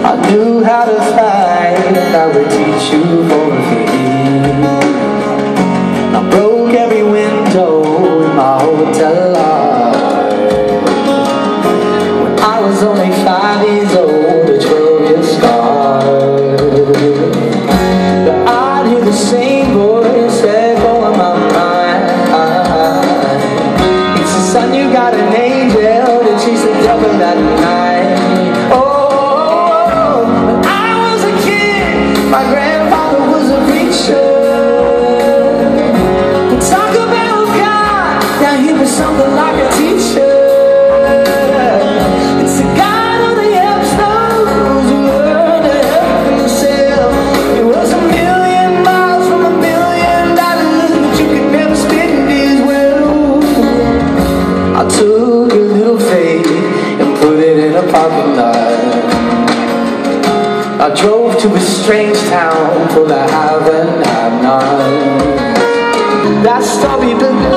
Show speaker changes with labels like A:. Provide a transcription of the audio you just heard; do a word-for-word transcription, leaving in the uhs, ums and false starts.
A: I knew how to fight, I would teach you for free. I broke every window in my hotel life. When I was only five years old, a twelve-year scar. But I'd hear the same voice echo in my mind. He said, son, you got an angel to chase the devil at night. Oh, my grandfather was a preacher. He talked about God, now he was something like a teacher. It's the God of the helps those who learn to help himself. It was a million miles from a million dollars, but you could never spend his wealth. I took a little faith and put it in a parking lot. I drove to a strange town full of have and have not. That story belongs